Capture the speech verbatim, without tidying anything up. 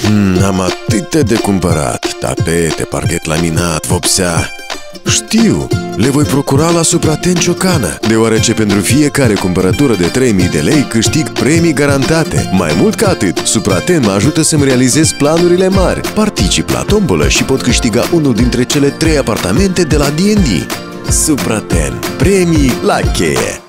Hmm, am atâtea de cumpărat. Tapete, parchet laminat, vopsea. Știu, le voi procura la Supraten Ciocană, deoarece pentru fiecare cumpărătură de trei mii de lei câștig premii garantate. Mai mult ca atât, Supraten mă ajută să-mi realizez planurile mari. Particip la tombolă și pot câștiga unul dintre cele trei apartamente de la D and D. Supraten. Premii la cheie.